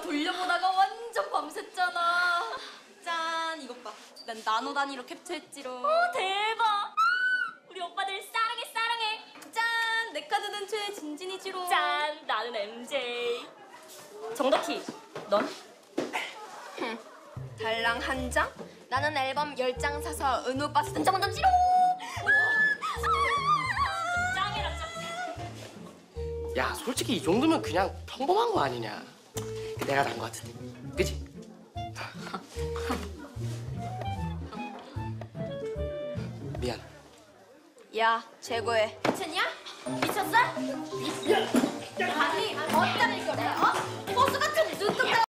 돌려보다가 완전 밤샜잖아. 짠, 이것 봐. 난 나노 단위로 캡처했지롱. 대박! 우리 오빠들 사랑해. 짠, 내 카드는 최진진이지롱. 짠, 나는 MJ. 정덕희, 넌? 달랑 한 장? 나는 앨범 10장 사서 은우 오빠 승정원점 지롱. 짱이라 짱. 야, 솔직히 이 정도면 그냥 평범한 거 아니냐. 내가 난 거 같은데, 그치? 미안. 야, 최고해. 미쳤냐? 미쳤어? 아니, 어디다 읽거래? 어? 버스 같은 눈동자.